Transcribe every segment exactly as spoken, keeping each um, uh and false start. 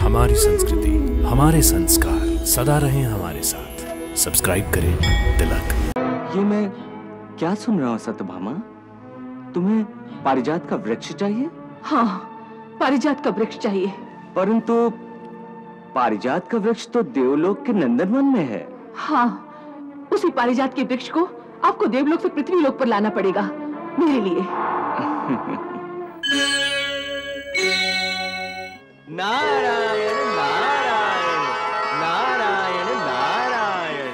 हमारी संस्कृति, हमारे संस्कार सदा रहें हमारे साथ। सब्सक्राइब करें तिलक। ये मैं क्या सुन रहा हूँ सत्यभामा? तुम्हें पारिजात का वृक्ष चाहिए? हाँ, पारिजात का वृक्ष चाहिए। परंतु पारिजात का वृक्ष तो देवलोक के नंदनवन में है। हाँ, उसी पारिजात के वृक्ष को आपको देवलोक से पृथ्वी लोक पर लाना पड़ेगा मेरे लिए। नारायण नारायण नारायण नारायण।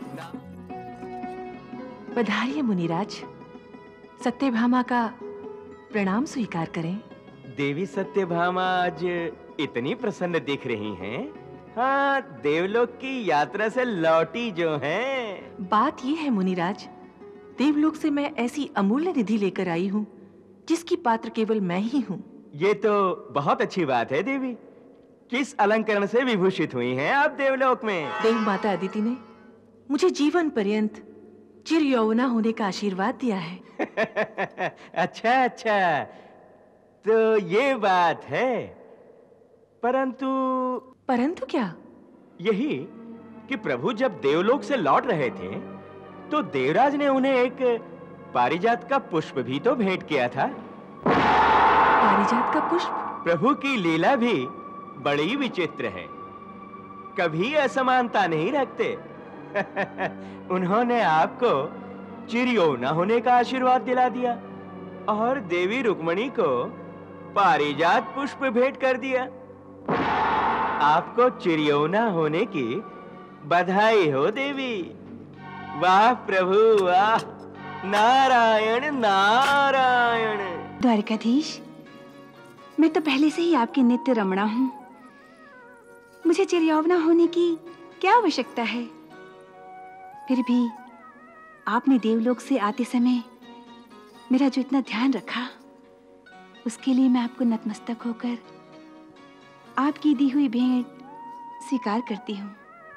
पधारिए मुनिराज, सत्यभामा का प्रणाम स्वीकार करें। देवी सत्यभामा आज इतनी प्रसन्न दिख रही हैं। हाँ, देवलोक की यात्रा से लौटी जो हैं। बात यह है मुनिराज, देवलोक से मैं ऐसी अमूल्य निधि लेकर आई हूँ जिसकी पात्र केवल मैं ही हूँ। ये तो बहुत अच्छी बात है देवी। किस अलंकरण से विभूषित हुई हैं आप देवलोक में? देव माता अदिति ने मुझे जीवन पर्यंत चिर यौवना होने का आशीर्वाद दिया है। अच्छा अच्छा, तो ये बात है। परंतु परंतु क्या? यही कि प्रभु जब देवलोक से लौट रहे थे तो देवराज ने उन्हें एक पारिजात का पुष्प भी तो भेंट किया था। पारिजात का पुष्प? प्रभु की लीला भी बड़ी विचित्र है, कभी असमानता नहीं रखते। उन्होंने आपको चिरयौवना होने का आशीर्वाद दिला दिया और देवी रुक्मणी को पारिजात पुष्प भेंट कर दिया। आपको चिरयौवना होने की बधाई हो देवी। वाह प्रभु वाह, नारायण नारायण। द्वारकाधीश, मैं तो पहले से ही आपकी नित्य रमणा हूँ। मुझे चिरयौवना होने की क्या आवश्यकता है? फिर भी आपने देवलोक से आते समय मेरा जो इतना ध्यान रखा, उसके लिए मैं आपको नतमस्तक होकर आपकी दी हुई भेंट स्वीकार करती हूँ।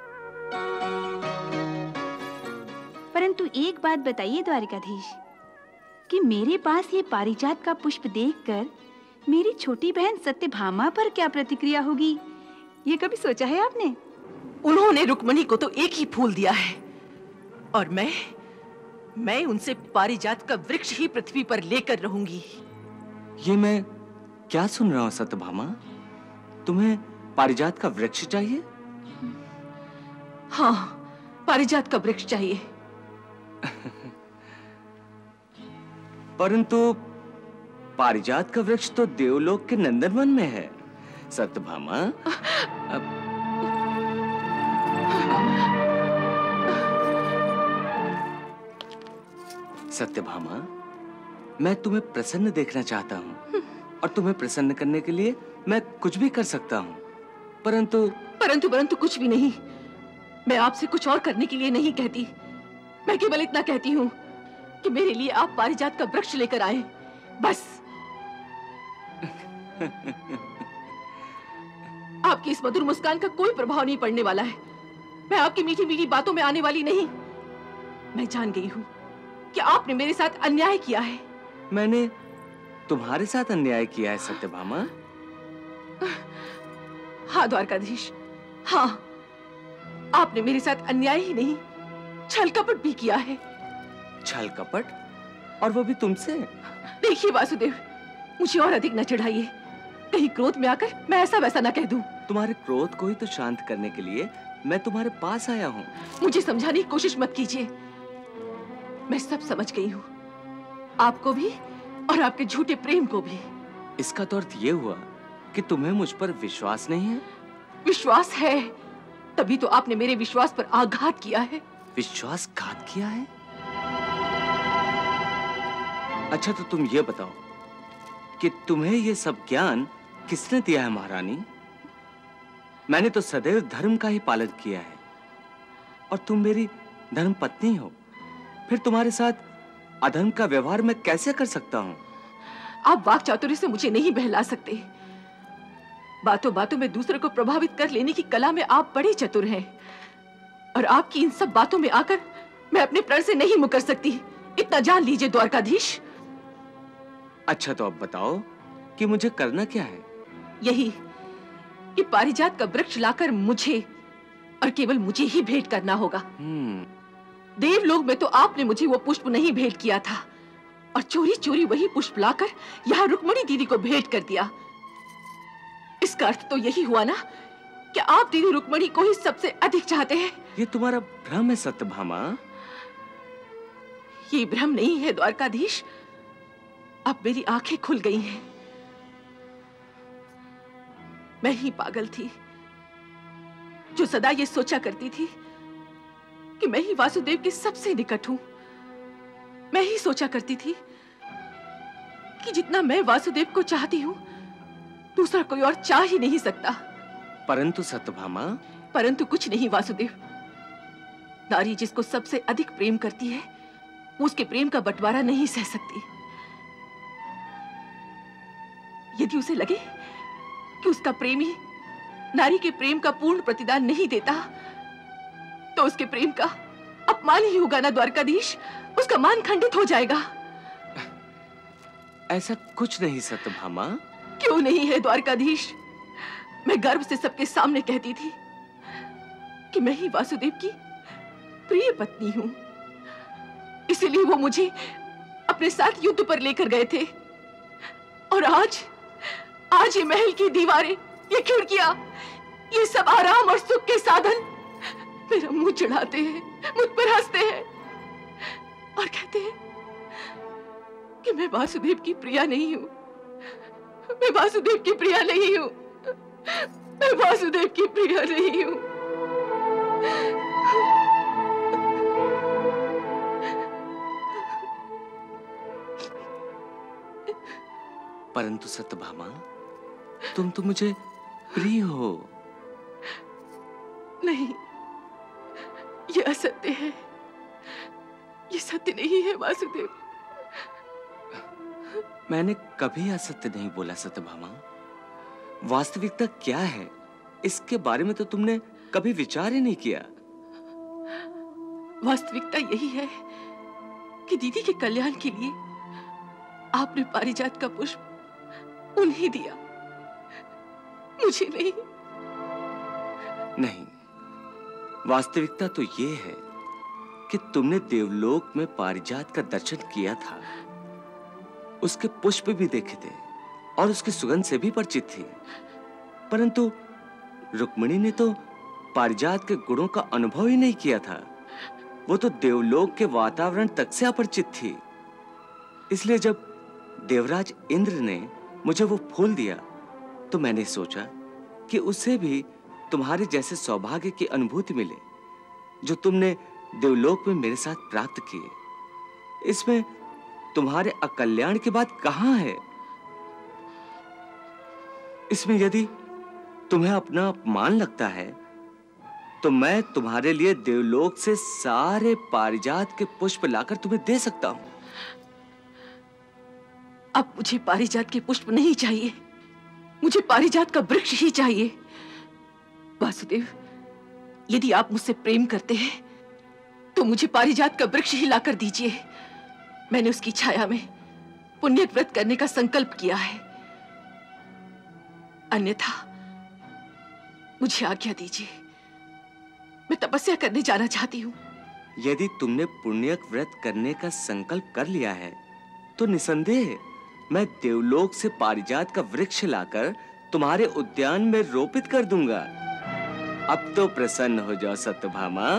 परंतु एक बात बताइए द्वारकाधीश, कि मेरे पास ये पारिजात का पुष्प देखकर मेरी छोटी बहन सत्यभामा पर क्या प्रतिक्रिया होगी, ये कभी सोचा है आपने? उन्होंने रुक्मणी को तो एक ही फूल दिया है और मैं मैं उनसे पारिजात का वृक्ष ही पृथ्वी पर लेकर रहूंगी। ये मैं क्या सुन रहा हूँ सत्यभामा? तुम्हें पारिजात का वृक्ष चाहिए? हाँ, पारिजात का वृक्ष चाहिए। परंतु पारिजात का वृक्ष तो देवलोक के नंदनवन में है सत्यभामा। अब... सत्यभामा, मैं तुम्हें प्रसन्न देखना चाहता हूँ और तुम्हें प्रसन्न करने के लिए मैं कुछ भी कर सकता हूँ। परंतु परंतु परंतु कुछ भी नहीं। मैं आपसे कुछ और करने के लिए नहीं कहती। मैं केवल इतना कहती हूँ कि मेरे लिए आप पारिजात का वृक्ष लेकर आए, बस। आपकी इस मधुर मुस्कान का कोई प्रभाव नहीं पड़ने वाला है। मैं आपकी मीठी मीठी बातों में आने वाली नहीं। मैं जान गई हूँ कि आपने मेरे साथ अन्याय किया है। मैंने तुम्हारे साथ अन्याय किया है सत्यभामा? हाँ द्वारकाधीश, हाँ, आपने मेरे साथ अन्याय ही नहीं, छल कपट भी किया है। छल कपट? और वो भी तुमसे? देखिए वासुदेव, मुझे और अधिक न चिढ़ाइए। कहीं क्रोध में आकर मैं ऐसा वैसा न कह दूं। तुम्हारे क्रोध को ही तो शांत करने के लिए मैं तुम्हारे पास आया हूँ। मुझे समझाने की कोशिश मत कीजिए। मैं सब समझ गई हूँ, आपको भी और आपके झूठे प्रेम को भी। इसका तो अर्थ ये हुआ कि तुम्हें मुझ पर विश्वास नहीं है? विश्वास है, तभी तो आपने मेरे विश्वास पर आघात किया है। विश्वासघात किया है? अच्छा, तो तुम ये बताओ कि तुम्हें ये सब ज्ञान किसने दिया है महारानी? मैंने तो सदैव धर्म का ही पालन किया है और तुम मेरी धर्म पत्नी हो। फिर तुम्हारे साथ अधर्म का व्यवहार मैं कैसे कर सकता हूँ? आप वाक चातुर्य से मुझे नहीं बहला सकते। बातों बातों में दूसरे को प्रभावित कर लेने की कला में आप बड़े चतुर हैं और आपकी इन सब बातों में आकर मैं अपने प्रण से नहीं मुकर सकती, इतना जान लीजिए द्वारकाधीश। अच्छा, तो अब बताओ कि मुझे करना क्या है? यही कि पारिजात का वृक्ष लाकर मुझे और केवल मुझे ही भेंट करना होगा। देवलोक में तो आपने मुझे वो पुष्प नहीं भेंट किया था और चोरी चोरी वही पुष्प लाकर यहाँ रुक्मणी दीदी को भेंट कर दिया। इसका अर्थ तो यही हुआ ना कि आप दीदी रुक्मणी को ही सबसे अधिक चाहते हैं। ये तुम्हारा भ्रम है सत्यभामा। ये भ्रम नहीं है द्वारकाधीश, अब मेरी आंखें खुल गई हैं। मैं ही पागल थी जो सदा ये सोचा करती थी कि मैं ही वासुदेव के सबसे निकट हूं। मैं ही सोचा करती थी कि जितना मैं वासुदेव को चाहती हूं दूसरा कोई और चाह ही नहीं सकता। परंतु सत्यभामा, परंतु कुछ नहीं वासुदेव। नारी जिसको सबसे अधिक प्रेम करती है वो उसके प्रेम का बंटवारा नहीं सह सकती। यदि उसे लगे कि उसका प्रेमी नारी के प्रेम का पूर्ण प्रतिदान नहीं देता तो उसके प्रेम का अपमान ही होगा ना द्वारकाधीश, उसका मान खंडित हो जाएगा। ऐसा कुछ नहीं सत्यभामा। क्यों नहीं है द्वारकाधीश? मैं गर्व से सबके सामने कहती थी कि मैं ही वासुदेव की प्रिय पत्नी हूं, इसीलिए वो मुझे अपने साथ युद्ध पर लेकर गए थे। और आज आज ये महल की दीवारें, ये खिड़कियां, ये सब आराम और सुख के साधन मेरा मुंह चढ़ाते हैं, मुझ पर हंसते हैं और कहते हैं कि मैं वासुदेव की प्रिया नहीं हूं, मैं वासुदेव की प्रिया नहीं हूं, मैं वासुदेव की प्रिया नहीं हूं। परंतु सत्यभामा, तुम तो मुझे प्रिय हो। नहीं, ये असत्य है, ये सत्य नहीं है वासुदेव। मैंने कभी असत्य नहीं बोला सत्यभामा। वास्तविकता क्या है इसके बारे में तो तुमने कभी विचार ही नहीं किया। वास्तविकता यही है कि दीदी के कल्याण के लिए आपने पारिजात का पुष्प उन्हें दिया, मुझे नहीं। नहीं, वास्तविकता तो ये है कि तुमने देवलोक में पारिजात का दर्शन किया था, उसके पुष्प भी देखे थे और उसकी सुगंध से भी परिचित थी। परंतु रुक्मिणी ने तो पारिजात के गुणों का अनुभव ही नहीं किया था। वो तो देवलोक के वातावरण तक से अपरिचित थी। इसलिए जब देवराज इंद्र ने मुझे वो फूल दिया तो मैंने सोचा कि उसे भी तुम्हारे जैसे सौभाग्य की अनुभूति मिले जो तुमने देवलोक में मेरे साथ प्राप्त किए। इसमें तुम्हारे अकल्याण की बात कहां है? इसमें यदि तुम्हें अपना अपमान लगता है तो मैं तुम्हारे लिए देवलोक से सारे पारिजात के पुष्प लाकर तुम्हें दे सकता हूं। अब मुझे पारिजात के पुष्प नहीं चाहिए, मुझे पारिजात का वृक्ष ही चाहिए। वासुदेव, यदि आप मुझसे प्रेम करते हैं तो मुझे पारिजात का वृक्ष ही लाकर दीजिए। मैंने उसकी छाया में पुण्य व्रत करने का संकल्प किया है। अन्यथा मुझे आज्ञा दीजिए, मैं तपस्या करने जाना चाहती हूँ। यदि तुमने पुण्य व्रत करने का संकल्प कर लिया है तो निसंदेह मैं देवलोक से पारिजात का वृक्ष लाकर तुम्हारे उद्यान में रोपित कर दूंगा। अब तो प्रसन्न हो जाओ सत्यभामा।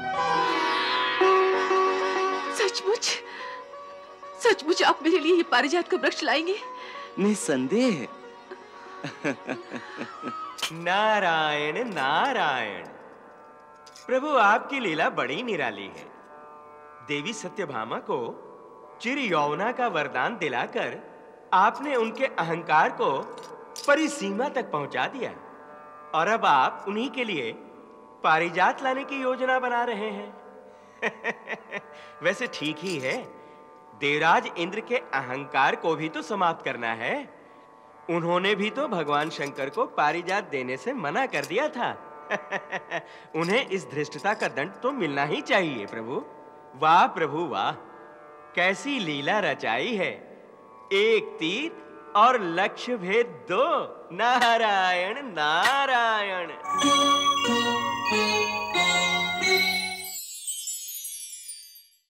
सचमुच सचमुच आप मेरे लिए ये पारिजात का वृक्ष लाएंगे? निसंदेह। नारायण नारायण। प्रभु, आपकी लीला बड़ी निराली है। देवी सत्यभामा को चिर यौवना का वरदान दिलाकर आपने उनके अहंकार को परिसीमा तक पहुंचा दिया और अब आप उन्हीं के लिए पारिजात लाने की योजना बना रहे हैं। वैसे ठीक ही है, देवराज इंद्र के अहंकार को भी तो समाप्त करना है। उन्होंने भी तो भगवान शंकर को पारिजात देने से मना कर दिया था। उन्हें इस धृष्टता का दंड तो मिलना ही चाहिए। प्रभु वाह, प्रभु वाह, कैसी लीला रचाई है। एक तीर और लक्ष्य भेद दो। नारायण नारायण।